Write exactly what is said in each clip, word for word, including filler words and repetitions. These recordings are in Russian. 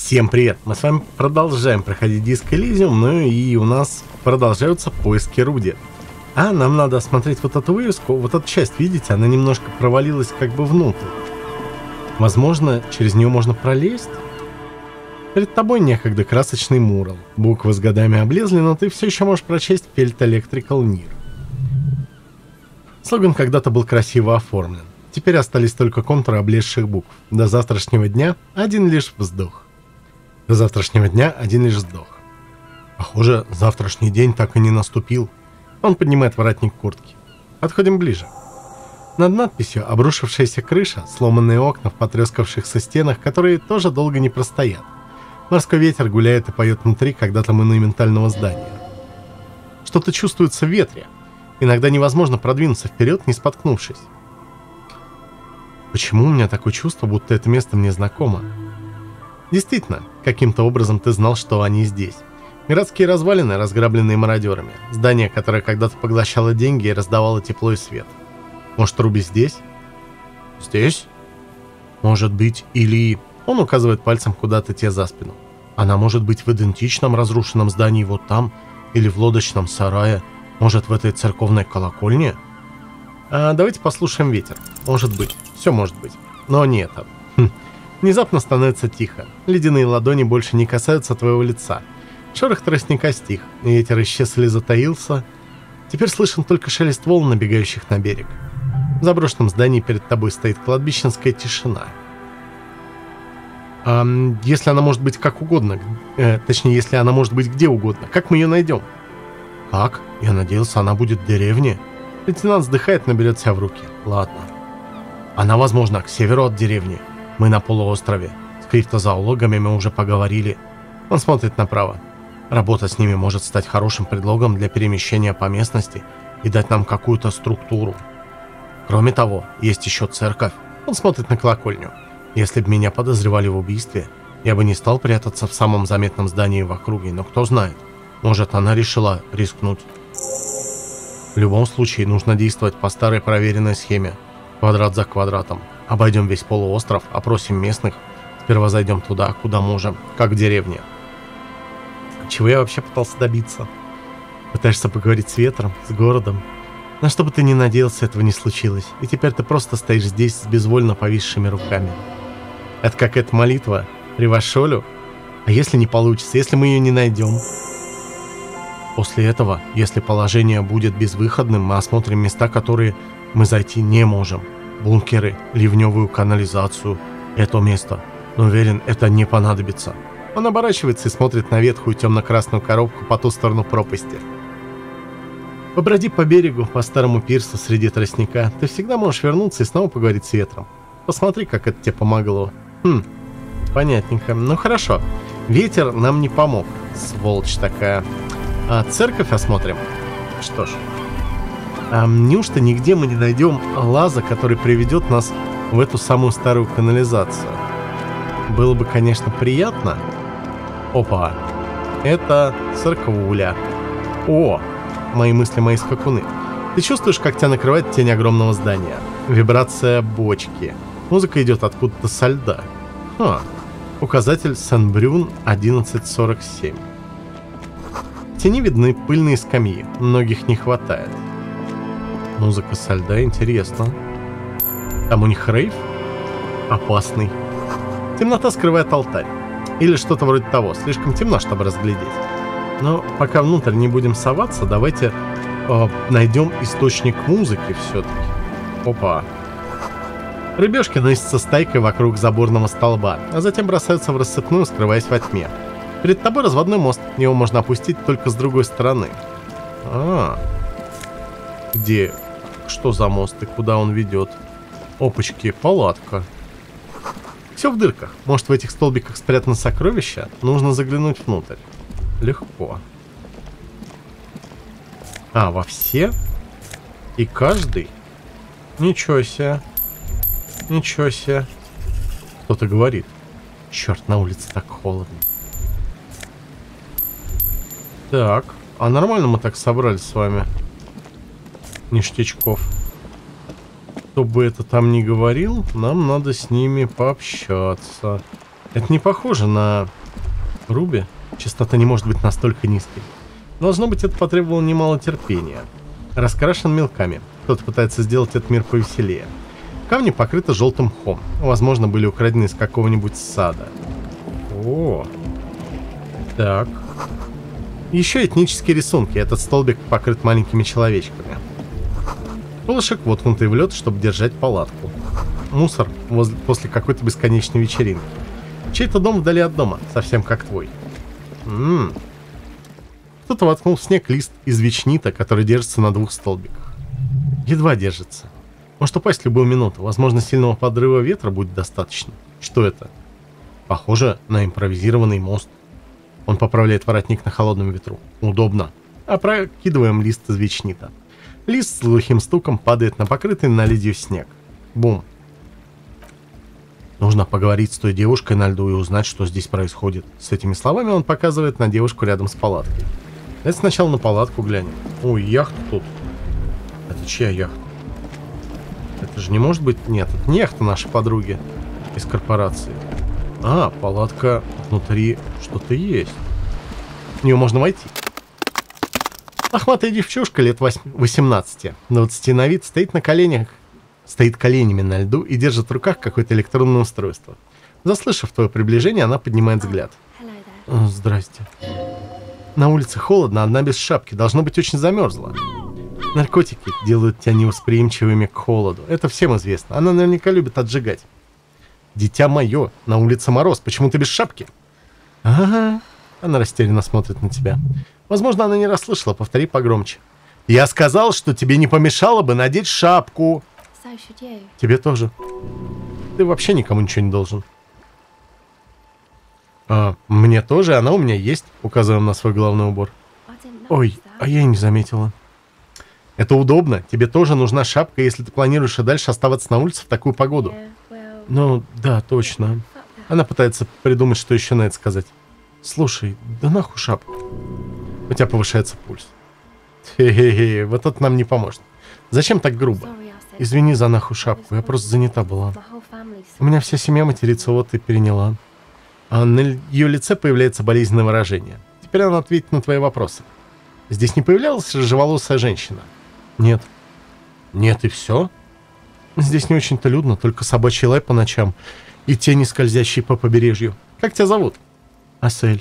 Всем привет! Мы с вами продолжаем проходить Disco Elysium, ну и у нас продолжаются поиски Руди. А нам надо осмотреть вот эту вывеску, вот эту часть, видите, она немножко провалилась как бы внутрь. Возможно, через нее можно пролезть? Перед тобой некогда красочный мурал. Буквы с годами облезли, но ты все еще можешь прочесть Felt Electrical Near. Слоган когда-то был красиво оформлен. Теперь остались только контуры облезших букв. До завтрашнего дня один лишь вздох. До завтрашнего дня один лишь вздох. Похоже, завтрашний день так и не наступил. Он поднимает воротник куртки. Подходим ближе. Над надписью обрушившаяся крыша, сломанные окна в потрескавшихся стенах, которые тоже долго не простоят. Морской ветер гуляет и поет внутри когда-то монументального здания. Что-то чувствуется в ветре. Иногда невозможно продвинуться вперед, не споткнувшись. Почему у меня такое чувство, будто это место мне знакомо? Действительно, каким-то образом ты знал, что они здесь. Городские развалины, разграбленные мародерами. Здание, которое когда-то поглощало деньги и раздавало тепло и свет. Может, Руби здесь? Здесь? Может быть, или... Он указывает пальцем куда-то те за спину. Она может быть в идентичном разрушенном здании вот там, или в лодочном сарае. Может, в этой церковной колокольне? А давайте послушаем ветер. Может быть, все может быть. Но не это. Хм. Внезапно становится тихо. Ледяные ладони больше не касаются твоего лица. Шорох тростника стих. Ветер исчез или затаился. Теперь слышен только шелест волн, набегающих на берег. В заброшенном здании перед тобой стоит кладбищенская тишина. А если она может быть как угодно, э, точнее, если она может быть где угодно, как мы ее найдем? Как? Я надеялся, она будет в деревне. Лейтенант вздыхает, но берет себя в руки. Ладно. Она, возможно, к северу от деревни. Мы на полуострове. С криптозоологами мы уже поговорили. Он смотрит направо. Работа с ними может стать хорошим предлогом для перемещения по местности и дать нам какую-то структуру. Кроме того, есть еще церковь. Он смотрит на колокольню. Если бы меня подозревали в убийстве, я бы не стал прятаться в самом заметном здании в округе, но кто знает, может, она решила рискнуть. В любом случае, нужно действовать по старой проверенной схеме. Квадрат за квадратом. Обойдем весь полуостров, опросим местных. Сперва зайдем туда, куда можем, как в деревне. Чего я вообще пытался добиться? Пытаешься поговорить с ветром, с городом. Но чтобы ты не надеялся, этого не случилось. И теперь ты просто стоишь здесь с безвольно повисшими руками. Это какая-то молитва. Ревашолю? А если не получится, если мы ее не найдем? После этого, если положение будет безвыходным, мы осмотрим места, которые мы зайти не можем. Бункеры, ливневую канализацию. Это место. Но уверен, это не понадобится. Он оборачивается и смотрит на ветхую темно-красную коробку по ту сторону пропасти. Поброди по берегу, по старому пирсу среди тростника. Ты всегда можешь вернуться и снова поговорить с ветром. Посмотри, как это тебе помогло. Хм, понятненько. Ну хорошо. Ветер нам не помог. Сволочь такая. А церковь осмотрим? Что ж. А неужто нигде мы не найдем лаза, который приведет нас в эту самую старую канализацию? Было бы, конечно, приятно. Опа. Это церковуля. О, мои мысли, мои скакуны. Ты чувствуешь, как тебя накрывает тень огромного здания? Вибрация бочки. Музыка идет откуда-то со льда. Ха. Указатель Сен-Брюн одиннадцать сорок семь. В тени видны пыльные скамьи. Многих не хватает. Музыка со льда, интересно. Там у них рейв? Опасный. Темнота скрывает алтарь. Или что-то вроде того. Слишком темно, чтобы разглядеть. Но пока внутрь не будем соваться, давайте э, найдем источник музыки все-таки. Опа. Рыбешки носятся стайкой вокруг заборного столба, а затем бросаются в рассыпную, скрываясь во тьме. Перед тобой разводной мост. Его можно опустить только с другой стороны. А, где? Что за мост и куда он ведет? Опачки, палатка. Все в дырках. Может, в этих столбиках спрятано сокровище? Нужно заглянуть внутрь. Легко. А, во все? И каждый? Ничего себе. Ничего себе. Кто-то говорит. Черт, на улице так холодно. Так, а нормально мы так собрались с вами? Ништячков. Кто бы это там ни говорил, нам надо с ними пообщаться. Это не похоже на Руби. Частота не может быть настолько низкой. Должно быть, это потребовало немало терпения. Раскрашен мелками. Кто-то пытается сделать этот мир повеселее. Камни покрыты желтым мхом. Возможно, были украдены из какого-нибудь сада. О, так. Еще этнические рисунки. Этот столбик покрыт маленькими человечками. Колышек воткнутый в лед, чтобы держать палатку. Мусор возле, после какой-то бесконечной вечеринки. Чей-то дом вдали от дома, совсем как твой. Ммм. Кто-то воткнул в снег лист из ветчнита, который держится на двух столбиках. Едва держится. Может упасть в любую минуту. Возможно, сильного подрыва ветра будет достаточно. Что это? Похоже на импровизированный мост. Он поправляет воротник на холодном ветру. Удобно. Опрокидываем лист из ветчнита. Лист с глухим стуком падает на покрытый наледью снег. Бум. Нужно поговорить с той девушкой на льду и узнать, что здесь происходит. С этими словами он показывает на девушку рядом с палаткой. Давайте сначала на палатку глянем. Ой, яхта тут. Это чья яхта? Это же не может быть... Нет, это не яхта нашей подруги из корпорации. А, палатка внутри что-то есть. В нее можно войти. Лохматая девчушка лет восемнадцати, двадцати на вид, стоит на коленях, стоит коленями на льду и держит в руках какое-то электронное устройство. Заслышав твое приближение, она поднимает взгляд. О, здрасте. На улице холодно, одна без шапки, должно быть очень замерзла. Наркотики делают тебя невосприимчивыми к холоду. Это всем известно. Она наверняка любит отжигать. Дитя мое, на улице мороз, почему ты без шапки? Ага. Она растерянно смотрит на тебя. Возможно, она не расслышала, повтори погромче. Я сказал, что тебе не помешало бы надеть шапку. Тебе тоже. Ты вообще никому ничего не должен. А, мне тоже, она у меня есть. Указываем на свой головной убор. Ой, а я и не заметила. Это удобно. Тебе тоже нужна шапка, если ты планируешь и дальше оставаться на улице в такую погоду. Ну, да, точно. Она пытается придумать, что еще на это сказать. Слушай, да нахуй шапку. У тебя повышается пульс. Хе-хе-хе, вот это нам не поможет. Зачем так грубо? Извини за нахуй шапку, я просто занята была. У меня вся семья матерится, вот и переняла. А на ее лице появляется болезненное выражение. Теперь она ответит на твои вопросы. Здесь не появлялась рыжеволосая женщина? Нет. Нет и все? Здесь не очень-то людно, только собачий лай по ночам и тени, скользящие по побережью. Как тебя зовут? Асель.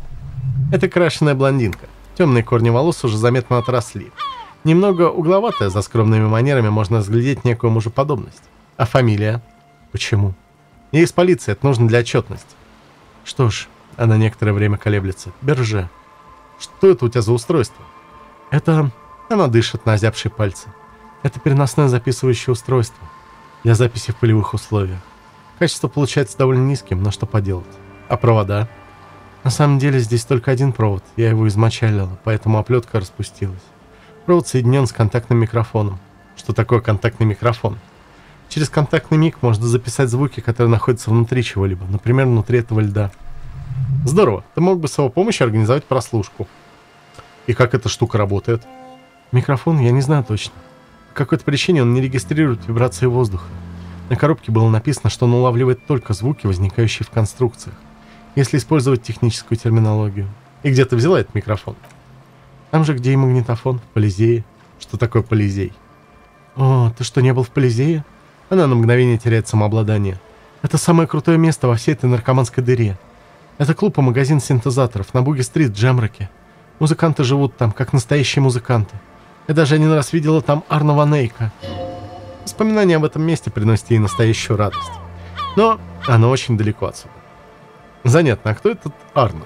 Это крашеная блондинка. Темные корни волос уже заметно отросли. Немного угловатая, за скромными манерами можно разглядеть некую мужеподобность. А фамилия? Почему? Я из полиции, это нужно для отчетности. Что ж, она некоторое время колеблется. Берже. Что это у тебя за устройство? Это... Она дышит на озябшие пальцы. Это переносное записывающее устройство. Для записи в полевых условиях. Качество получается довольно низким, но что поделать. А провода? На самом деле здесь только один провод. Я его измочалила, поэтому оплетка распустилась. Провод соединен с контактным микрофоном. Что такое контактный микрофон? Через контактный мик можно записать звуки, которые находятся внутри чего-либо. Например, внутри этого льда. Здорово. Ты мог бы с его помощью организовать прослушку. И как эта штука работает? Микрофон я не знаю точно. По какой-то причине он не регистрирует вибрации воздуха. На коробке было написано, что он улавливает только звуки, возникающие в конструкциях, если использовать техническую терминологию. И где ты взяла этот микрофон? Там же, где и магнитофон, в Полизее. Что такое Полизей? О, ты что, не был в Полизее? Она на мгновение теряет самообладание. Это самое крутое место во всей этой наркоманской дыре. Это клуб и магазин синтезаторов на Буги-стрит в Джемроке. Музыканты живут там, как настоящие музыканты. Я даже один раз видела там Арно Ван Эйка. Воспоминания об этом месте приносят ей настоящую радость. Но оно очень далеко отсюда. Занятно, а кто этот Арно?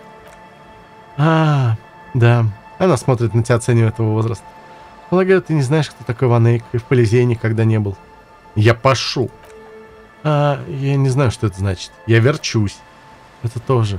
А, да. Она смотрит на тебя, оценивая этого возраста. Полагаю, ты не знаешь, кто такой Ван Эйк, и в Полизее никогда не был. Я пашу. А, я не знаю, что это значит. Я верчусь. Это тоже.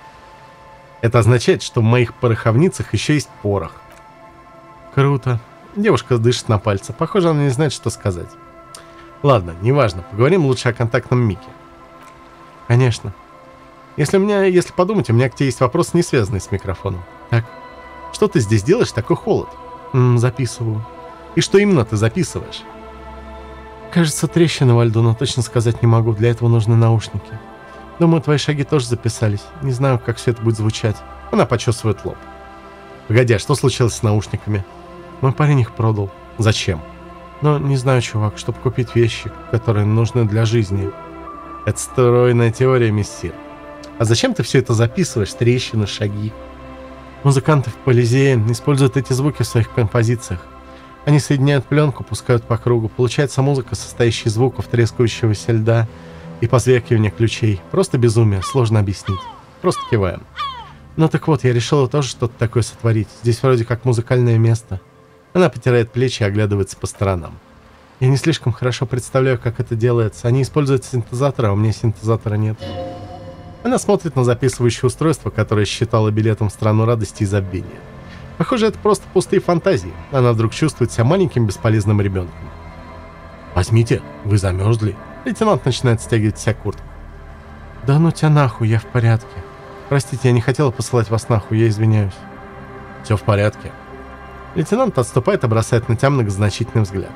Это означает, что в моих пороховницах еще есть порох. Круто. Девушка дышит на пальце. Похоже, она не знает, что сказать. Ладно, неважно. Поговорим лучше о контактном мике. Конечно. Если у меня, если подумать, у меня к тебе есть вопрос, не связанный с микрофоном. Так, что ты здесь делаешь, такой холод? М-м, записываю. И что именно ты записываешь? Кажется, трещина во льду, но точно сказать не могу. Для этого нужны наушники. Думаю, твои шаги тоже записались. Не знаю, как все это будет звучать. Она почесывает лоб. Погоди, а что случилось с наушниками? Мой парень их продал. Зачем? Ну, не знаю, чувак, чтобы купить вещи, которые нужны для жизни. Это стройная теория, мессир. А зачем ты все это записываешь? Трещины, шаги. Музыканты в Полизее используют эти звуки в своих композициях. Они соединяют пленку, пускают по кругу. Получается музыка, состоящая из звуков трескающегося льда и позвякивания ключей. Просто безумие, сложно объяснить. Просто киваем. Ну так вот, я решила тоже что-то такое сотворить. Здесь вроде как музыкальное место. Она потирает плечи и оглядывается по сторонам. Я не слишком хорошо представляю, как это делается. Они используют синтезатор, а у меня синтезатора нет. Она смотрит на записывающее устройство, которое считало билетом в страну радости и забвения. Похоже, это просто пустые фантазии. Она вдруг чувствует себя маленьким бесполезным ребенком. «Возьмите, вы замерзли». Лейтенант начинает стягивать себя куртку. «Да ну тебя нахуй, я в порядке. Простите, я не хотела посылать вас нахуй, я извиняюсь». «Все в порядке». Лейтенант отступает и бросает на тебя многозначительный взгляд.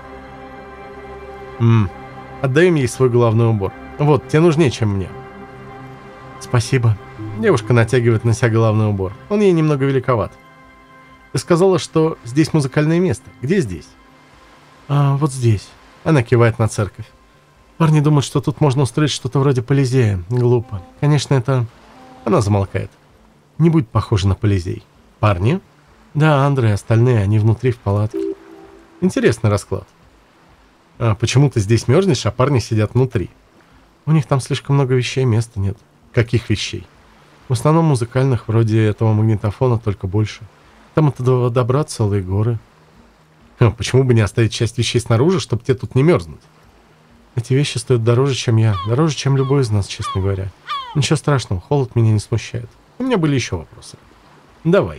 «Ммм, отдаем ей свой головной убор. Вот, тебе нужнее, чем мне». «Спасибо». Девушка натягивает на себя головной убор. Он ей немного великоват. «Ты сказала, что здесь музыкальное место. Где здесь?» «А, вот здесь». Она кивает на церковь. «Парни думают, что тут можно устроить что-то вроде Полизея. Глупо. Конечно, это...» Она замолкает. «Не будет похоже на Полизей». «Парни?» «Да, Андре и остальные, они внутри в палатке». «Интересный расклад. А почему ты здесь мерзнешь, а парни сидят внутри?» «У них там слишком много вещей, места нет». «Каких вещей?» «В основном музыкальных, вроде этого магнитофона, только больше. Там от этого добра целые горы». А почему бы не оставить часть вещей снаружи, чтобы тебе тут не мерзнуть?» «Эти вещи стоят дороже, чем я. Дороже, чем любой из нас, честно говоря. Ничего страшного, холод меня не смущает. У меня были еще вопросы». «Давай».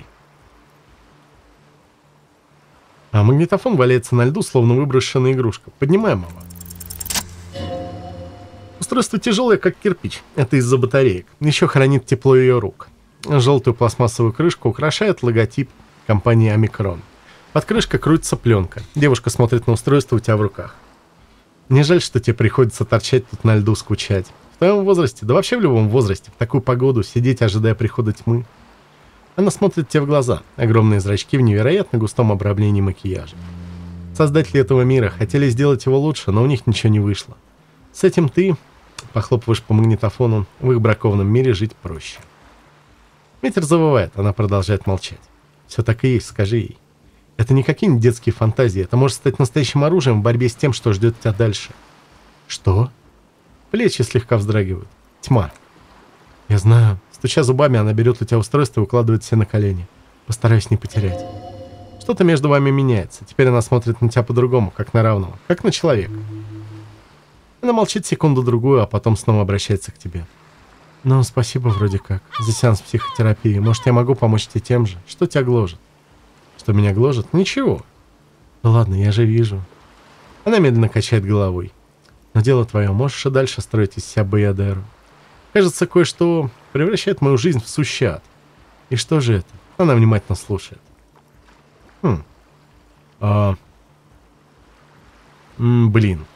А магнитофон валяется на льду, словно выброшенная игрушка. Поднимаем его. Устройство тяжелое, как кирпич. Это из-за батареек. Еще хранит тепло ее рук. Желтую пластмассовую крышку украшает логотип компании «Омикрон». Под крышкой крутится пленка. Девушка смотрит на устройство у тебя в руках. «Не жаль, что тебе приходится торчать тут на льду, скучать. В твоем возрасте, да вообще в любом возрасте, в такую погоду сидеть, ожидая прихода тьмы». Она смотрит тебе в глаза. Огромные зрачки в невероятно густом обрамлении макияжа. Создатели этого мира хотели сделать его лучше, но у них ничего не вышло. С этим ты, похлопываешь по магнитофону, в их бракованном мире жить проще. Ветер завывает, она продолжает молчать. Все так и есть, скажи ей. Это не какие-нибудь детские фантазии, это может стать настоящим оружием в борьбе с тем, что ждет тебя дальше. Что? Плечи слегка вздрагивают. Тьма. Я знаю. Стуча зубами, она берет у тебя устройство и укладывает себе на колени. Постараюсь не потерять. Что-то между вами меняется. Теперь она смотрит на тебя по-другому, как на равного, как на человека. Она молчит секунду-другую, а потом снова обращается к тебе. Ну, спасибо вроде как за сеанс психотерапии. Может, я могу помочь тебе тем же? Что тебя гложет? Что меня гложет? Ничего. Ну ладно, я же вижу. Она медленно качает головой. Но дело твое, можешь и дальше строить из себя Баядеру. Кажется, кое-что превращает мою жизнь в сущий ад. И что же это? Она внимательно слушает. Хм. А... М, блин.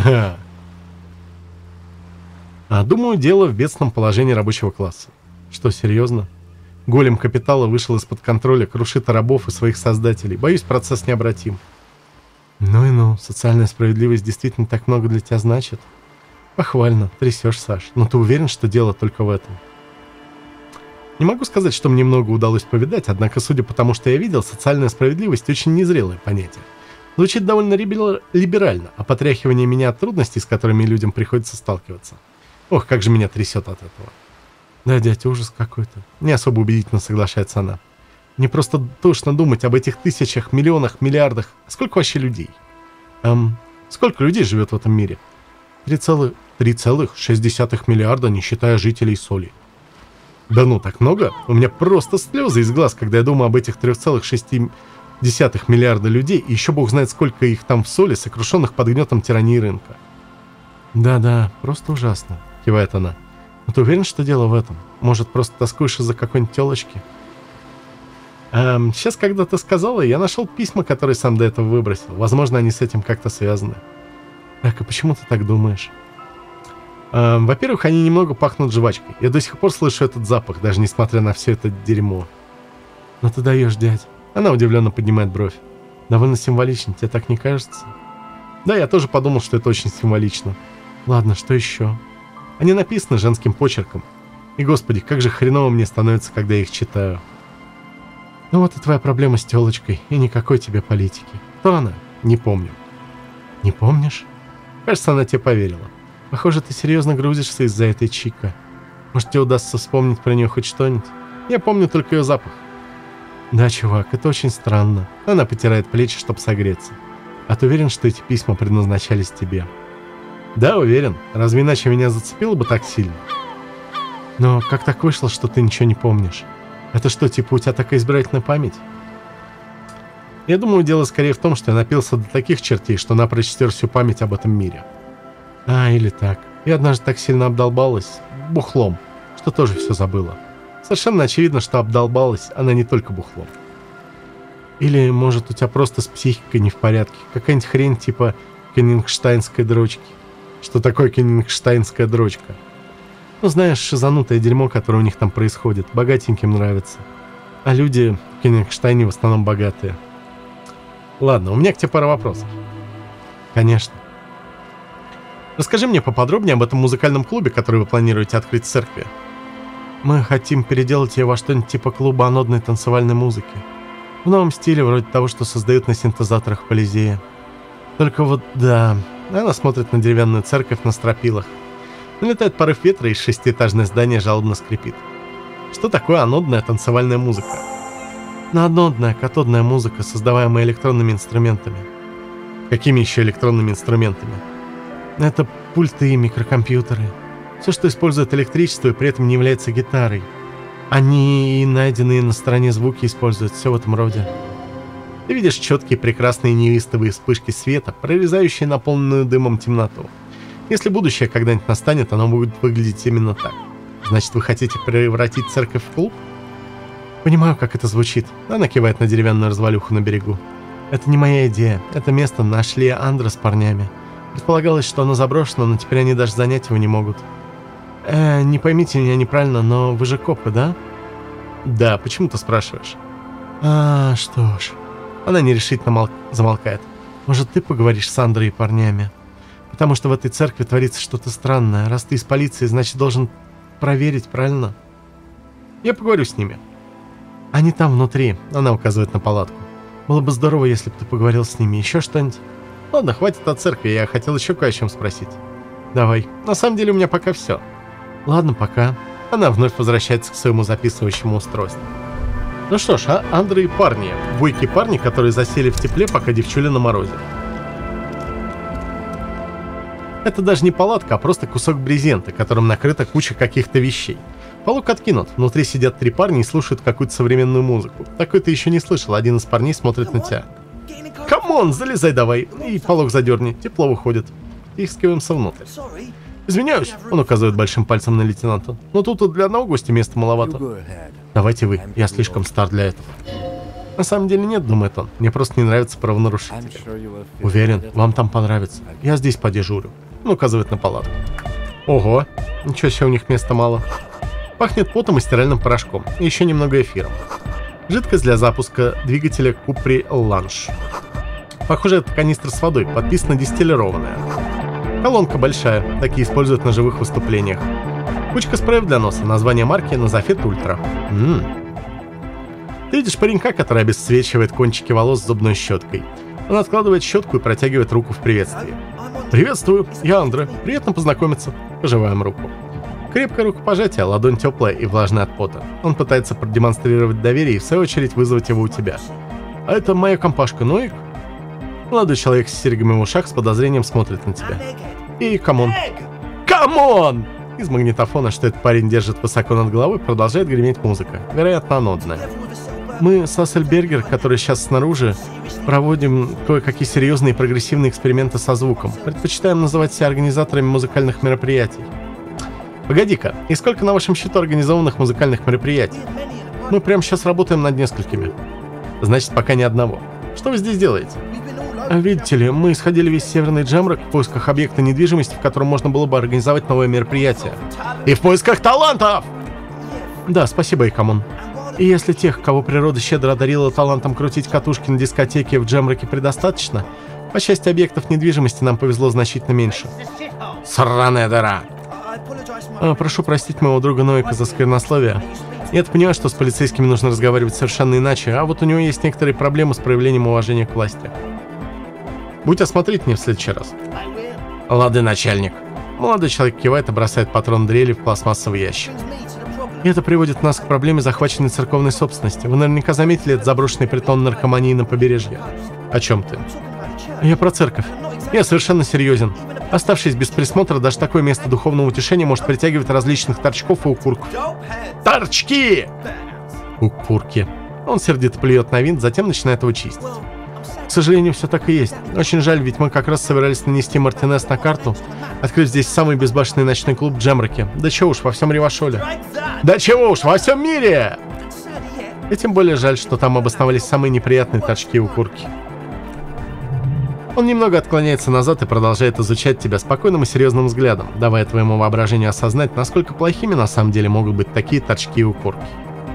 А, думаю, дело в бедственном положении рабочего класса. Что, серьезно? Голем капитала вышел из-под контроля, крушит рабов и своих создателей. Боюсь, процесс необратим. Ну и ну, социальная справедливость действительно так много для тебя значит? Похвально, трясешь, Саш. Но ты уверен, что дело только в этом? Не могу сказать, что мне много удалось повидать, однако, судя по тому, что я видел, социальная справедливость очень незрелое понятие. Звучит довольно либерально, а потряхивание меня от трудностей, с которыми людям приходится сталкиваться. Ох, как же меня трясет от этого. Да, дядя, ужас какой-то. Не особо убедительно соглашается она. Мне просто тошно думать об этих тысячах, миллионах, миллиардах. А сколько вообще людей? Эм, сколько людей живет в этом мире? три целых шесть десятых миллиарда, не считая жителей Соли. Да ну, так много? У меня просто слезы из глаз, когда я думаю об этих трех целых шести десятых миллиарда людей, и еще бог знает, сколько их там в Соли, сокрушенных под гнетом тирании рынка. Да-да, просто ужасно, кивает она. Но ты уверен, что дело в этом? Может, просто тоскуешь из-за какой-нибудь телочки? Эм, сейчас, когда ты сказала, я нашел письма, которые сам до этого выбросил. Возможно, они с этим как-то связаны. Так, и почему ты так думаешь? Э, во-первых, они немного пахнут жвачкой. Я до сих пор слышу этот запах, даже несмотря на все это дерьмо. Ну ты даешь, дядь. Она удивленно поднимает бровь. Довольно символично, тебе так не кажется? Да, я тоже подумал, что это очень символично. Ладно, что еще? Они написаны женским почерком. И, господи, как же хреново мне становится, когда я их читаю. Ну вот и твоя проблема с телочкой, и никакой тебе политики. Кто она? Не помню. Не помнишь? Кажется, она тебе поверила. Похоже, ты серьезно грузишься из-за этой чика. Может, тебе удастся вспомнить про нее хоть что-нибудь? Я помню только ее запах. Да, чувак, это очень странно. Она потирает плечи, чтобы согреться. А ты уверен, что эти письма предназначались тебе? Да, уверен. Разве иначе меня зацепило бы так сильно? Но как так вышло, что ты ничего не помнишь? Это что, типа у тебя такая избирательная память? Я думаю, дело скорее в том, что я напился до таких чертей, что напрочь стер всю память об этом мире. А, или так. Я однажды так сильно обдолбалась бухлом, что тоже все забыла. Совершенно очевидно, что обдолбалась она не только бухлом. Или, может, у тебя просто с психикой не в порядке. Какая-нибудь хрень типа кеннингштайнской дрочки. Что такое кеннингштайнская дрочка? Ну, знаешь, шизанутое дерьмо, которое у них там происходит. Богатеньким нравится. А люди в Кеннингштайне в основном богатые. Ладно, у меня к тебе пара вопросов. Конечно. Расскажи мне поподробнее об этом музыкальном клубе, который вы планируете открыть в церкви. Мы хотим переделать ее во что-нибудь типа клуба анодной танцевальной музыки. В новом стиле, вроде того, что создают на синтезаторах Полизея. Только вот, да, она смотрит на деревянную церковь на стропилах. Налетает порыв ветра, и шестиэтажное здание жалобно скрипит. Что такое анодная танцевальная музыка? Ну, анодная, катодная музыка, создаваемая электронными инструментами. Какими еще электронными инструментами? Это пульты и микрокомпьютеры. Все, что использует электричество и при этом не является гитарой. Они и найденные на стороне звуки используют, все в этом роде. Ты видишь четкие, прекрасные неистовые вспышки света, прорезающие наполненную дымом темноту. Если будущее когда-нибудь настанет, оно будет выглядеть именно так. Значит, вы хотите превратить церковь в клуб? Понимаю, как это звучит. Она кивает на деревянную развалюху на берегу. Это не моя идея. Это место нашли Андра с парнями. Предполагалось, что оно заброшено, но теперь они даже занять его не могут. Э, не поймите меня неправильно, но вы же копы, да? Да, почему ты спрашиваешь? А, что ж. Она нерешительно мол... замолкает. Может, ты поговоришь с Андрой и парнями? Потому что в этой церкви творится что-то странное. Раз ты из полиции, значит, должен проверить, правильно? Я поговорю с ними. Они там внутри. Она указывает на палатку. Было бы здорово, если бы ты поговорил с ними. Еще что-нибудь? Ладно, хватит о церкви. Я хотел еще кое о чем спросить. Давай. На самом деле у меня пока все. Ладно, пока. Она вновь возвращается к своему записывающему устройству. Ну что ж, а Андрей и парни. Бойкие парни, которые засели в тепле, пока девчули на морозе. Это даже не палатка, а просто кусок брезента, которым накрыта куча каких-то вещей. Полок откинут, внутри сидят три парня и слушают какую-то современную музыку. Такой ты еще не слышал, один из парней смотрит на тебя. Камон, залезай давай, и полок задерни, тепло выходит. Тискиваемся внутрь. Извиняюсь, он указывает большим пальцем на лейтенанта, но тут для одного гостя места маловато. Давайте вы, я слишком стар для этого. На самом деле нет, думает он, мне просто не нравятся правонарушители. Уверен, вам там понравится, я здесь подежурю. Он указывает на палатку. Ого, ничего себе, у них места мало. Пахнет потом и стиральным порошком, и еще немного эфиром. Жидкость для запуска двигателя Купри Ланш. Похоже, это канистра с водой, подписано дистиллированная. Колонка большая, такие используют на живых выступлениях. Кучка спреев для носа, название марки Назофет Ультра. Ммм. Ты видишь паренька, который обесцвечивает кончики волос зубной щеткой. Он откладывает щетку и протягивает руку в приветствии. «Приветствую, я Андре. Приятно познакомиться». Пожимаем руку. Крепкое рукопожатие, ладонь теплая и влажная от пота. Он пытается продемонстрировать доверие и в свою очередь вызвать его у тебя. «А это моя компашка Ноик?» Молодой человек с серьгами в ушах с подозрением смотрит на тебя. «И камон». «Камон!» Из магнитофона, что этот парень держит высоко над головой, продолжает греметь музыка. Вероятно, анодная. Мы с Ассельбергер, который сейчас снаружи, проводим кое-какие серьезные и прогрессивные эксперименты со звуком. Предпочитаем называть себя организаторами музыкальных мероприятий. Погоди-ка, и сколько на вашем счету организованных музыкальных мероприятий? Мы прямо сейчас работаем над несколькими. Значит, пока ни одного. Что вы здесь делаете? А видите ли, мы исходили весь Северный Джемрок в поисках объекта недвижимости, в котором можно было бы организовать новое мероприятие. И в поисках талантов! Да, спасибо, Икамон. И если тех, кого природа щедро одарила талантом крутить катушки на дискотеке в Джемроке, предостаточно, по части объектов недвижимости нам повезло значительно меньше. Сраная дыра! А, прошу простить моего друга Ноика за сквернословие. Я-то понимаю, что с полицейскими нужно разговаривать совершенно иначе, а вот у него есть некоторые проблемы с проявлением уважения к власти. Будь осмотрительнее в следующий раз. Лады, начальник. Молодой человек кивает и бросает патрон дрели в пластмассовый ящик. И это приводит нас к проблеме захваченной церковной собственности. Вы наверняка заметили этот заброшенный притон наркомании на побережье. О чем ты? Я про церковь. Я совершенно серьезен. Оставшись без присмотра, даже такое место духовного утешения может притягивать различных торчков и укурков. Торчки! Укурки. Он сердито плюет на винт, затем начинает его чистить. К сожалению, все так и есть. Очень жаль, ведь мы как раз собирались нанести Мартинес на карту, открыв здесь самый безбашенный ночной клуб Джемроки. Да чего уж, во всем Ревашоле. Да чего уж, во всем мире! И тем более жаль, что там обосновались самые неприятные торчки и укурки. Он немного отклоняется назад и продолжает изучать тебя спокойным и серьезным взглядом, давая твоему воображению осознать, насколько плохими на самом деле могут быть такие торчки и укурки.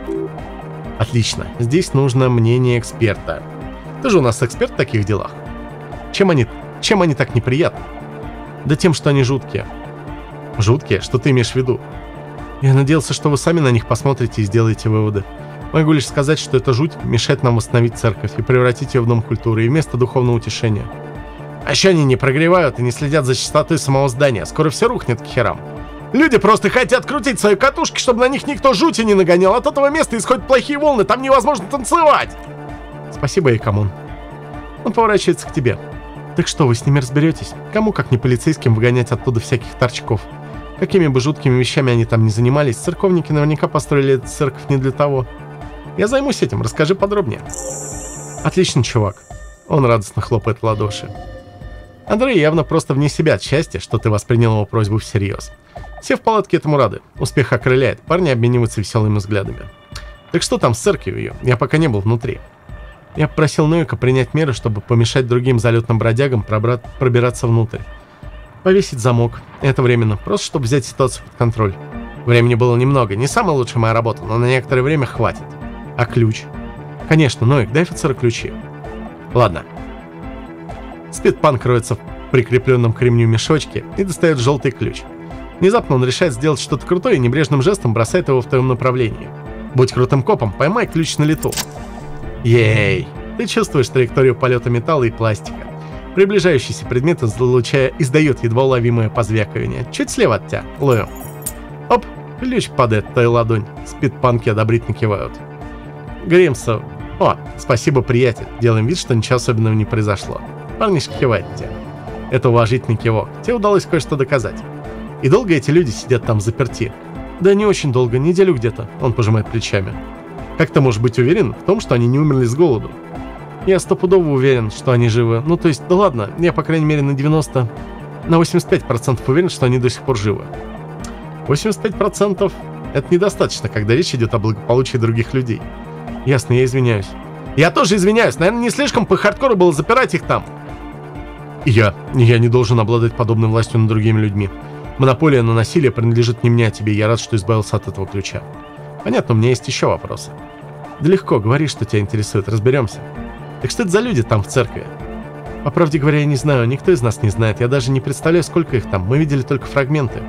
Отлично, здесь нужно мнение эксперта. Ты же у нас эксперт в таких делах. Чем они, чем они так неприятны? Да тем, что они жуткие. Жуткие? Что ты имеешь в виду? Я надеялся, что вы сами на них посмотрите и сделаете выводы. Могу лишь сказать, что эта жуть мешает нам восстановить церковь и превратить ее в дом культуры и место духовного утешения. А еще они не прогревают и не следят за чистотой самого здания. Скоро все рухнет к херам. Люди просто хотят крутить свои катушки, чтобы на них никто жути не нагонял. От этого места исходят плохие волны, там невозможно танцевать. Спасибо, Икамон. Он поворачивается к тебе. Так что, вы с ними разберетесь? Кому, как не полицейским, выгонять оттуда всяких торчков? Какими бы жуткими вещами они там ни занимались, церковники наверняка построили эту церковь не для того. Я займусь этим, расскажи подробнее. Отлично, чувак. Он радостно хлопает в ладоши. Андрей явно просто вне себя от счастья, что ты воспринял его просьбу всерьез. Все в палатке этому рады. Успех окрыляет. Парни обмениваются веселыми взглядами. Так что там с церковью? Я пока не был внутри. Я попросил Ноика принять меры, чтобы помешать другим залетным бродягам пробрать, пробираться внутрь. Повесить замок. Это временно. Просто чтобы взять ситуацию под контроль. Времени было немного. Не самая лучшая моя работа, но на некоторое время хватит. А ключ? Конечно, Ноик, дай офицеру ключи. Ладно. Спидпанк роется в прикрепленном к ремню мешочке и достает желтый ключ. Внезапно он решает сделать что-то крутое и небрежным жестом бросает его в твоем направлении. Будь крутым копом, поймай ключ на лету. Ей! Ты чувствуешь траекторию полета металла и пластика. Приближающийся предмет, излучая, издает едва уловимое позвякивание. Чуть слева от тебя, Лою. Оп! Ключ падает в твою ладонь. Спидпанки одобрительно кивают. Гримсов. О, спасибо, приятель. Делаем вид, что ничего особенного не произошло. Парнишка кивает тебе. Это уважительный кивок. Тебе удалось кое-что доказать. И долго эти люди сидят там заперти? Да не очень долго, неделю где-то. Он пожимает плечами. Как ты можешь быть уверен в том, что они не умерли с голоду? Я стопудово уверен, что они живы. Ну то есть, да ладно, я по крайней мере на девяносто... На восемьдесят пять процентов уверен, что они до сих пор живы. восемьдесят пять процентов это недостаточно, когда речь идет о благополучии других людей. Ясно, я извиняюсь. Я тоже извиняюсь, наверное, не слишком по хардкору было запирать их там. Я, я не должен обладать подобной властью над другими людьми. Монополия на насилие принадлежит не мне, а тебе. Я рад, что избавился от этого ключа. Понятно, у меня есть еще вопросы. Да легко, говори, что тебя интересует, разберемся. Так что это за люди там в церкви? По правде говоря, я не знаю, никто из нас не знает. Я даже не представляю, сколько их там. Мы видели только фрагменты.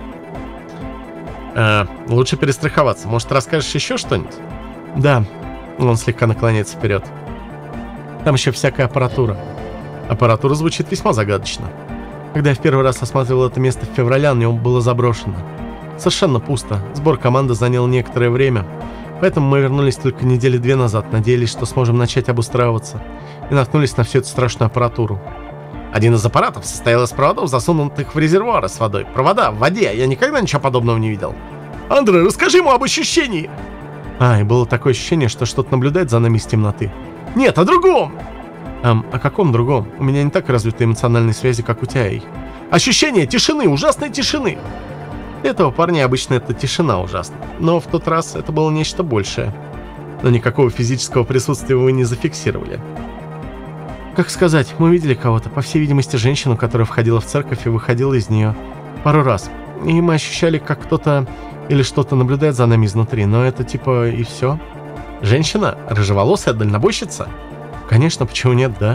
А, лучше перестраховаться. Может, расскажешь еще что-нибудь? Да. Он слегка наклоняется вперед. Там еще всякая аппаратура. Аппаратура звучит весьма загадочно. Когда я в первый раз осматривал это место в феврале, на нем было заброшено. Совершенно пусто. Сбор команды занял некоторое время. Поэтому мы вернулись только недели две назад. Надеялись, что сможем начать обустраиваться. И наткнулись на всю эту страшную аппаратуру. Один из аппаратов состоял из проводов, засунутых в резервуары с водой. Провода в воде. Я никогда ничего подобного не видел. Андре, расскажи ему об ощущении. А, и было такое ощущение, что что-то наблюдает за нами из темноты. Нет, о другом. Эм, о каком другом? У меня не так развиты эмоциональные связи, как у тебя их. Ощущение тишины, ужасной тишины. Для этого парня обычно эта тишина ужасна. Но в тот раз это было нечто большее. Но никакого физического присутствия вы не зафиксировали. Как сказать, мы видели кого-то, по всей видимости, женщину, которая входила в церковь и выходила из нее пару раз. И мы ощущали, как кто-то или что-то наблюдает за нами изнутри, но это типа и все. Женщина? Рыжеволосая дальнобойщица? Конечно, почему нет, да?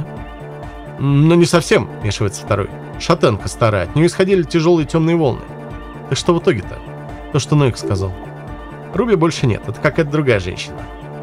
Но не совсем, вмешивается второй. Шатенка старая, от нее исходили тяжелые темные волны. Так что в итоге-то? То, что Ноик сказал. Руби больше нет, это какая-то другая женщина.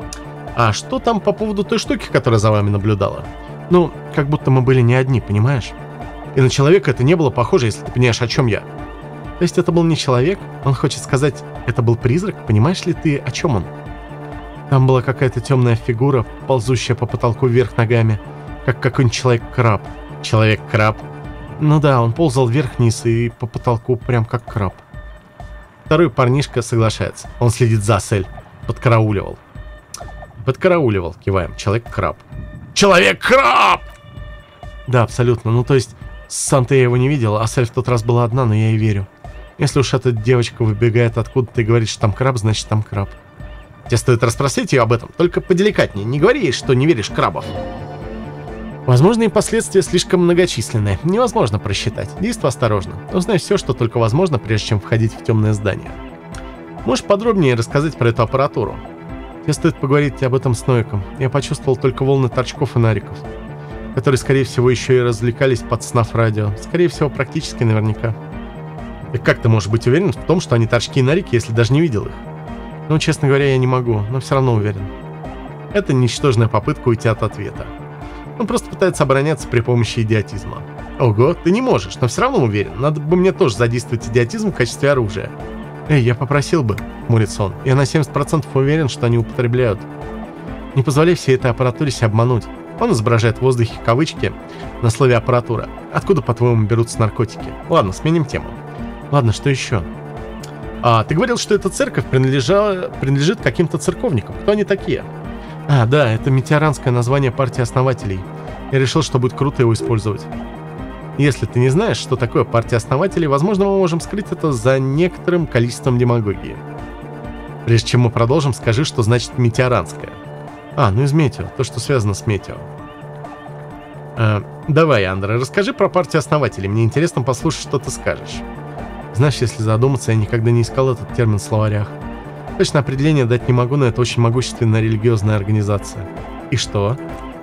А что там по поводу той штуки, которая за вами наблюдала? Ну, как будто мы были не одни, понимаешь? И на человека это не было похоже, если ты понимаешь, о чем я. То есть это был не человек? Он хочет сказать, это был призрак? Понимаешь ли ты, о чем он? Там была какая-то темная фигура, ползущая по потолку вверх ногами, как какой-нибудь человек-краб. Человек-краб? Ну да, он ползал вверх-вниз и по потолку прям как краб. Второй парнишка соглашается. Он следит за Асель. Подкарауливал. Подкарауливал, киваем. Человек-краб. Человек-краб! Да, абсолютно. Ну, то есть, сам-то я его не видел, а Асель в тот раз была одна, но я ей верю. Если уж эта девочка выбегает откуда-то и говорит, что там краб, значит там краб. Тебе стоит расспросить ее об этом, только поделикатнее. Не говори ей, что не веришь в крабов. Возможные последствия слишком многочисленные. Невозможно просчитать. Действуй осторожно. Узнай все, что только возможно, прежде чем входить в темное здание. Можешь подробнее рассказать про эту аппаратуру? Тебе стоит поговорить об этом с Ноиком. Я почувствовал только волны торчков и нариков, которые, скорее всего, еще и развлекались под снаф радио. Скорее всего, практически наверняка. И как ты можешь быть уверен в том, что они торчки и нарики, если даже не видел их? Ну, честно говоря, я не могу, но все равно уверен. Это ничтожная попытка уйти от ответа. Он просто пытается обороняться при помощи идиотизма. Ого, ты не можешь, но все равно уверен. Надо бы мне тоже задействовать идиотизм в качестве оружия. Эй, я попросил бы, хмурится он. Я на семьдесят процентов уверен, что они употребляют. Не позволяй всей этой аппаратуре себя обмануть. Он изображает в воздухе кавычки на слове аппаратура. Откуда, по-твоему, берутся наркотики? Ладно, сменим тему. Ладно, что еще? А, ты говорил, что эта церковь принадлежала, принадлежит каким-то церковникам. Кто они такие? А, да, это метеоранское название партии основателей. Я решил, что будет круто его использовать. Если ты не знаешь, что такое партия основателей, возможно, мы можем скрыть это за некоторым количеством демагогии. Прежде чем мы продолжим, скажи, что значит метеоранское. А, ну из метео, то, что связано с метео. А, давай, Андре, расскажи про партию основателей. Мне интересно послушать, что ты скажешь. Знаешь, если задуматься, я никогда не искал этот термин в словарях. Точное определение дать не могу, но это очень могущественная религиозная организация. И что?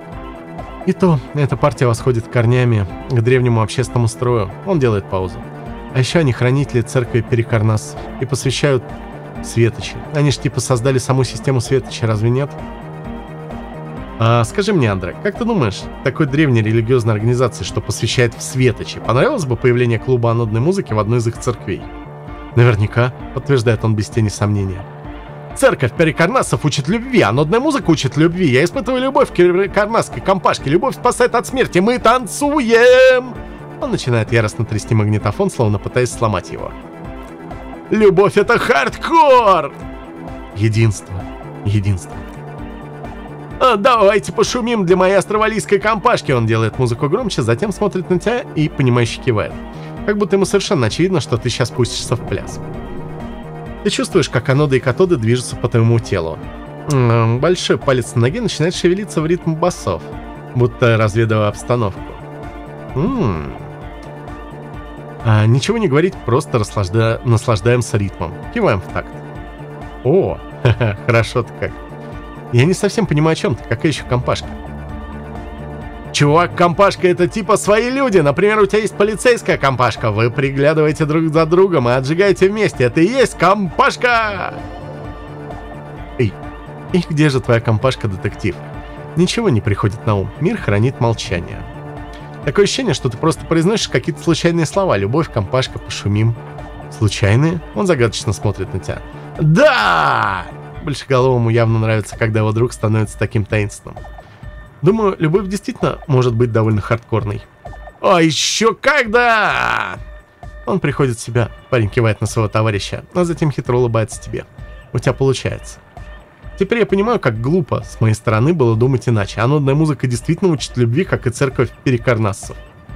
И то, эта партия восходит корнями к древнему общественному строю. Он делает паузу. А еще они хранители церкви Перикарнас и посвящают светочи. Они ж типа создали саму систему светочи, разве нет? А, скажи мне, Андре, как ты думаешь, такой древней религиозной организации, что посвящает в светочи, понравилось бы появление клуба анодной музыки в одной из их церквей? Наверняка, подтверждает он без тени сомнения. Церковь Перикарнасов учит любви, анодная музыка учит любви. Я испытываю любовь к перикарнасской компашке. Любовь спасает от смерти. Мы танцуем! Он начинает яростно трясти магнитофон, словно пытаясь сломать его. Любовь — это хардкор! Единство. Единство. А, давайте пошумим для моей австралийской компашки. Он делает музыку громче, затем смотрит на тебя и, понимающе кивает. Как будто ему совершенно очевидно, что ты сейчас пустишься в пляс. Ты чувствуешь, как аноды и катоды движутся по твоему телу. М-м, большой палец на ноге начинает шевелиться в ритм басов, будто разведывая обстановку. М-м. А, ничего не говорить, просто расслажда... наслаждаемся ритмом. Киваем в такт. О, хорошо-то как. Я не совсем понимаю, о чем ты. Какая еще компашка? Чувак, компашка — это типа свои люди. Например, у тебя есть полицейская компашка. Вы приглядываете друг за другом и отжигаете вместе. Это и есть компашка! Эй, и где же твоя компашка, детектив? Ничего не приходит на ум. Мир хранит молчание. Такое ощущение, что ты просто произносишь какие-то случайные слова. Любовь, компашка, пошумим. Случайные? Он загадочно смотрит на тебя. Да! Большеголовому явно нравится, когда его друг становится таким таинственным. Думаю, любовь действительно может быть довольно хардкорной. А еще когда! Он приходит в себя, парень кивает на своего товарища, а затем хитро улыбается тебе. У тебя получается. Теперь я понимаю, как глупо с моей стороны было думать иначе. Анодная музыка действительно учит любви, как и церковь Перикарнассов.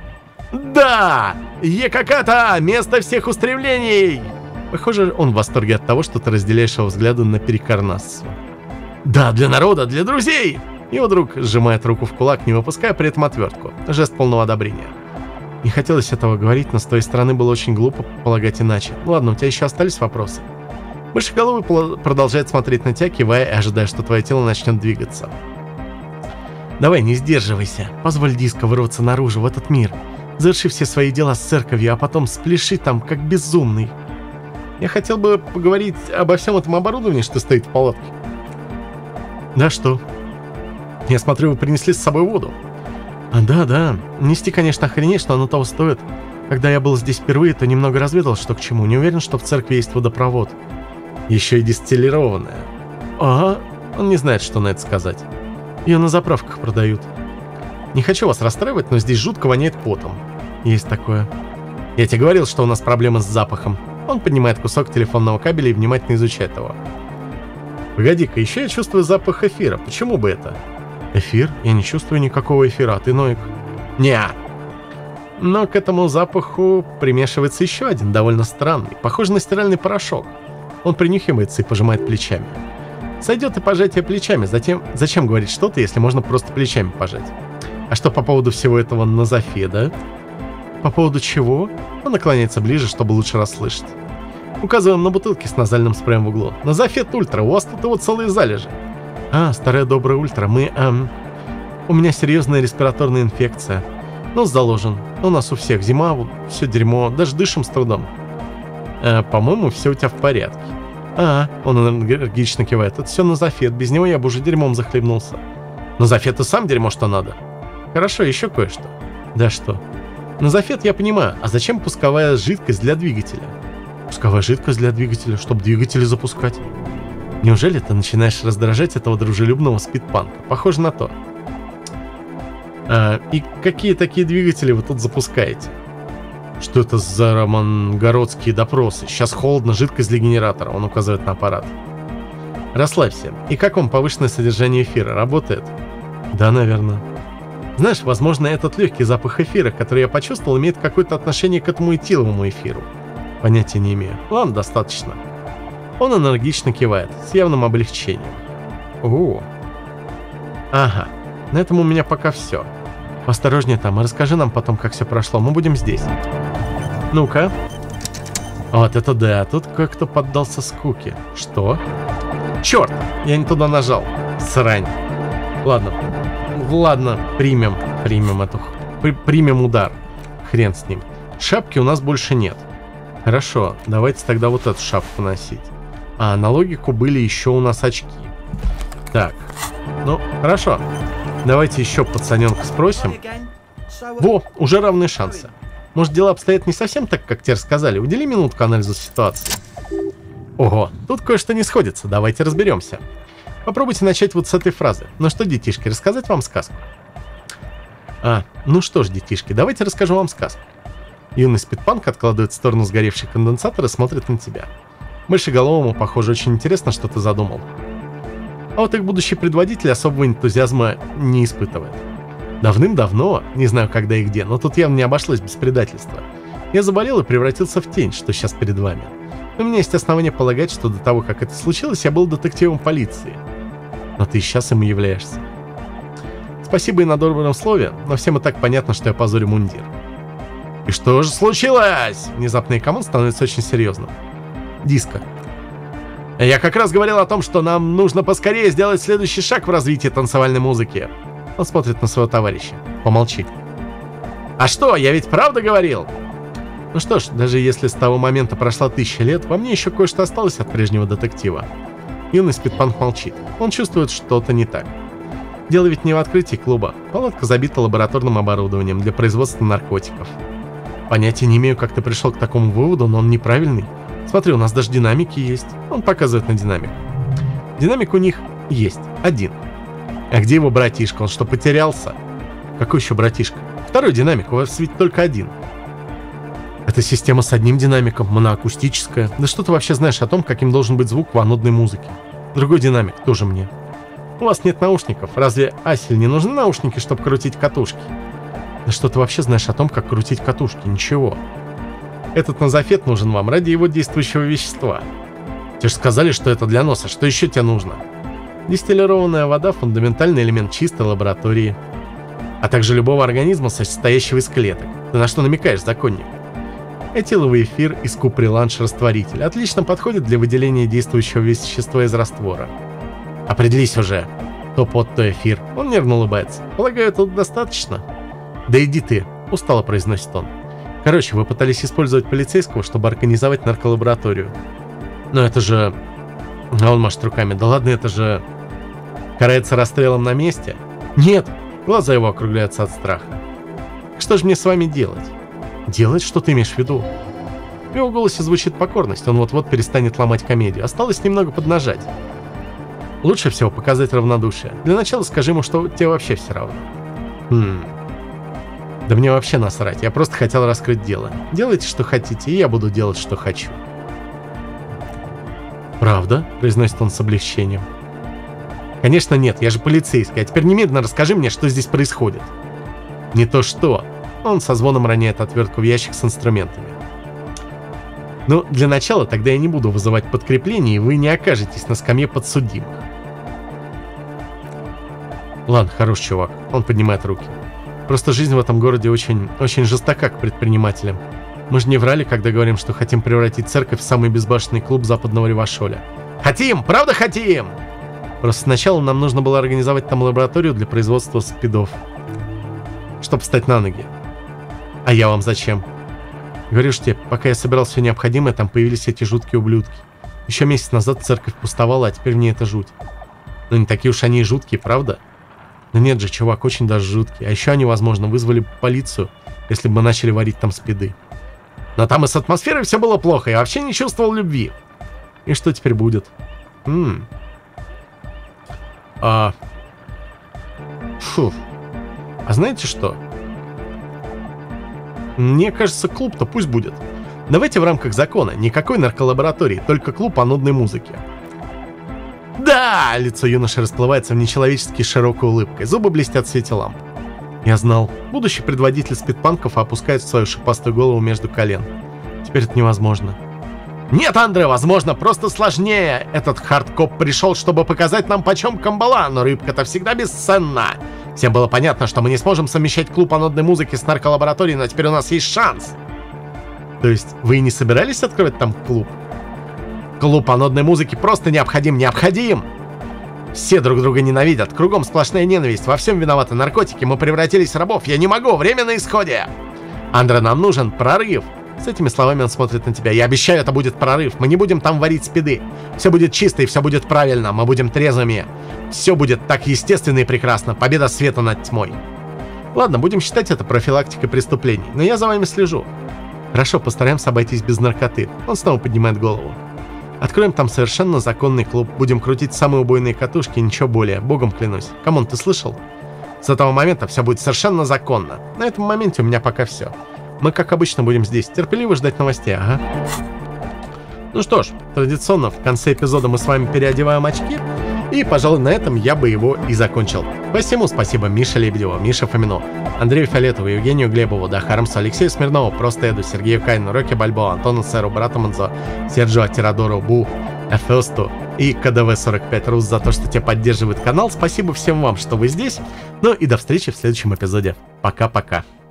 Да! Екаката! Место всех устремлений! Похоже, он в восторге от того, что ты разделяешь его взгляды на Перикарнассу. Да, для народа, для друзей! Его друг сжимает руку в кулак, не выпуская при этом отвертку. Жест полного одобрения. Не хотелось этого говорить, но с твоей стороны было очень глупо полагать иначе. Ладно, у тебя еще остались вопросы? Большеголовый продолжает смотреть на тебя, кивая и ожидая, что твое тело начнет двигаться. Давай, не сдерживайся. Позволь Диско вырваться наружу, в этот мир. Заверши все свои дела с церковью, а потом спляши там, как безумный. Я хотел бы поговорить обо всем этом оборудовании, что стоит в палатке. Да что? Я смотрю, вы принесли с собой воду. А, да, да. Нести, конечно, охренеть, что оно того стоит. Когда я был здесь впервые, то немного разведал, что к чему. Не уверен, что в церкви есть водопровод. Еще и дистиллированная. Ага, он не знает, что на это сказать. Ее на заправках продают. Не хочу вас расстраивать, но здесь жутко воняет потом. Есть такое. Я тебе говорил, что у нас проблемы с запахом. Он поднимает кусок телефонного кабеля и внимательно изучает его. Погоди-ка, еще я чувствую запах эфира. Почему бы это? Эфир? Я не чувствую никакого эфира, а ты, Ноик? Неа. Но к этому запаху примешивается еще один, довольно странный. Похож на стиральный порошок. Он принюхивается и пожимает плечами. Сойдет и пожатие плечами. Затем, зачем говорить что-то, если можно просто плечами пожать? А что по поводу всего этого Назафеда? По поводу чего? Он наклоняется ближе, чтобы лучше расслышать. Указываем на бутылки с назальным спреем в углу. Назафед Ультра, у вас тут его целые залежи. А, старая добрая Ультра, мы, эм... У меня серьезная респираторная инфекция. Нос заложен. У нас у всех зима, все дерьмо, даже дышим с трудом. Э, по-моему, все у тебя в порядке. А, он энергично кивает. Это все Назафед, без него я бы уже дерьмом захлебнулся. Назафед и сам дерьмо, что надо. Хорошо, еще кое-что. Да что? Назафед я понимаю, а зачем пусковая жидкость для двигателя? Пусковая жидкость для двигателя, чтобы двигатели запускать. Неужели ты начинаешь раздражать этого дружелюбного спидпанка? Похоже на то. А, и какие такие двигатели вы тут запускаете? Что это за романгородские допросы? Сейчас холодно, жидкость для генератора. Он указывает на аппарат. Расслабься. И как вам повышенное содержание эфира? Работает? Да, наверное. Знаешь, возможно, этот легкий запах эфира, который я почувствовал, имеет какое-то отношение к этому этиловому эфиру. Понятия не имею. Ладно, достаточно. Он энергично кивает, с явным облегчением. О, ага, на этом у меня пока все. Осторожнее там, и расскажи нам потом, как все прошло. Мы будем здесь. Ну-ка. Вот это да, тут как-то поддался скуке. Что? Черт, я не туда нажал. Срань. Ладно. Ладно, примем. Примем эту... При, примем удар. Хрен с ним. Шапки у нас больше нет. Хорошо, давайте тогда вот эту шапку носить. А, на логику были еще у нас очки. Так. Ну, хорошо. Давайте еще пацаненка спросим. Во, уже равные шансы. Может, дела обстоят не совсем так, как тебе рассказали? Удели минутку анализу ситуации. Ого, тут кое-что не сходится. Давайте разберемся. Попробуйте начать вот с этой фразы. Ну что, детишки, рассказать вам сказку? А, ну что ж, детишки, давайте расскажу вам сказку. Юный спидпанк откладывает в сторону сгоревший конденсатор и смотрит на тебя. Большеголовому, похоже, очень интересно, что ты задумал. А вот их будущий предводитель особого энтузиазма не испытывает. Давным-давно, не знаю когда и где, но тут явно не обошлось без предательства, я заболел и превратился в тень, что сейчас перед вами. У меня есть основания полагать, что до того, как это случилось, я был детективом полиции. Но ты сейчас им являешься. Спасибо и на добром слове, но всем и так понятно, что я позорю мундир. И что же случилось? Внезапный команд становится очень серьезным. Диско. Я как раз говорил о том, что нам нужно поскорее сделать следующий шаг в развитии танцевальной музыки. Он смотрит на своего товарища. Помолчи. А что, я ведь правда говорил? Ну что ж, даже если с того момента прошла тысяча лет, во мне еще кое-что осталось от прежнего детектива. Юный спидпанк молчит. Он чувствует, что-то не так. Дело ведь не в открытии клуба. Палатка забита лабораторным оборудованием для производства наркотиков. Понятия не имею, как ты пришел к такому выводу, но он неправильный. Смотри, у нас даже динамики есть. Он показывает на динамик. Динамик у них есть. Один. А где его братишка? Он что, потерялся? Какой еще братишка? Второй динамик. У вас ведь только один. Это система с одним динамиком, моноакустическая. Да что ты вообще знаешь о том, каким должен быть звук в анодной музыке? Другой динамик, тоже мне. У вас нет наушников. Разве Асель не нужны наушники, чтобы крутить катушки? Да что ты вообще знаешь о том, как крутить катушки? Ничего. Этот Назафед нужен вам ради его действующего вещества. Тебе же сказали, что это для носа. Что еще тебе нужно? Дистиллированная вода – фундаментальный элемент чистой лаборатории, а также любого организма, состоящего из клеток. Ты на что намекаешь, законник? Этиловый эфир из куприланж-растворитель отлично подходит для выделения действующего вещества из раствора. Определись уже. То пот, то эфир. Он нервно улыбается. Полагаю, тут достаточно? Да иди ты, устало произносит он. Короче, вы пытались использовать полицейского, чтобы организовать нарколабораторию. Но это же... А он машет руками. Да ладно, это же... Карается расстрелом на месте? Нет! Глаза его округляются от страха. Что же мне с вами делать? Делать? Что ты имеешь в виду? В его голосе звучит покорность. Он вот-вот перестанет ломать комедию. Осталось немного поднажать. Лучше всего показать равнодушие. Для начала скажи ему, что тебе вообще все равно. Хм... Да мне вообще насрать. Я просто хотел раскрыть дело. Делайте, что хотите, и я буду делать, что хочу. Правда? Произносит он с облегчением. Конечно нет, я же полицейский. А теперь немедленно расскажи мне, что здесь происходит. Не то что. Он со звоном роняет отвертку в ящик с инструментами. Ну, для начала тогда я не буду вызывать подкрепление, и вы не окажетесь на скамье подсудимых. Ладно, хороший чувак. Он поднимает руки. Просто жизнь в этом городе очень, очень жестока к предпринимателям. Мы же не врали, когда говорим, что хотим превратить церковь в самый безбашенный клуб западного Ревашоля. Хотим! Правда хотим! Просто сначала нам нужно было организовать там лабораторию для производства спидов. Чтобы встать на ноги. А я вам зачем? Говорю ж тебе, пока я собирал все необходимое, там появились эти жуткие ублюдки. Еще месяц назад церковь пустовала, а теперь мне это жуть. Но не такие уж они и жуткие, правда? Но нет же, чувак, очень даже жуткие. А еще они, возможно, вызвали бы полицию, если бы мы начали варить там спиды. Но там и с атмосферой все было плохо, я вообще не чувствовал любви. И что теперь будет? Ммм. А... Фу. А знаете что? Мне кажется, клуб-то пусть будет. Давайте в рамках закона. Никакой нарколаборатории, только клуб по нудной музыке. Да! Лицо юноши расплывается в нечеловечески широкой улыбкой. Зубы блестят в свете ламп. Я знал. Будущий предводитель спидпанков опускает свою шипастую голову между колен. Теперь это невозможно. Нет, Андре, возможно, просто сложнее. Этот хардкоп пришел, чтобы показать нам, почем камбала, но рыбка-то всегда бесценна. Всем было понятно, что мы не сможем совмещать клуб по нудной музыке с нарколабораторией, но теперь у нас есть шанс. То есть вы и не собирались открывать там клуб? Клуб по нудной музыке просто необходим, необходим. Все друг друга ненавидят, кругом сплошная ненависть, во всем виноваты наркотики, мы превратились в рабов, я не могу, время на исходе. Андре, нам нужен прорыв. С этими словами он смотрит на тебя. Я обещаю, это будет прорыв. Мы не будем там варить спиды. Все будет чисто и все будет правильно. Мы будем трезвыми. Все будет так естественно и прекрасно. Победа света над тьмой. Ладно, будем считать это профилактикой преступлений. Но я за вами слежу. Хорошо, постараемся обойтись без наркоты. Он снова поднимает голову. Откроем там совершенно законный клуб. Будем крутить самые убойные катушки, ничего более. Богом клянусь. Камон, ты слышал? С этого момента все будет совершенно законно. На этом моменте у меня пока все. Мы, как обычно, будем здесь терпеливо ждать новостей, ага. Ну что ж, традиционно в конце эпизода мы с вами переодеваем очки. И, пожалуй, на этом я бы его и закончил. Посему спасибо Мише Лебедеву, Мише Фомину, Андрею Фиолетову, Евгению Глебову, Дахарамсу, Алексею Смирнову, Просто Эду, Сергею Кайну, Роке Бальбоа, Антону Сэру, Брату Манзо, Серджио Атирадору, Бу, Эфесту и КДВ сорок пять Рус за то, что те поддерживают канал. Спасибо всем вам, что вы здесь. Ну и до встречи в следующем эпизоде. Пока-пока.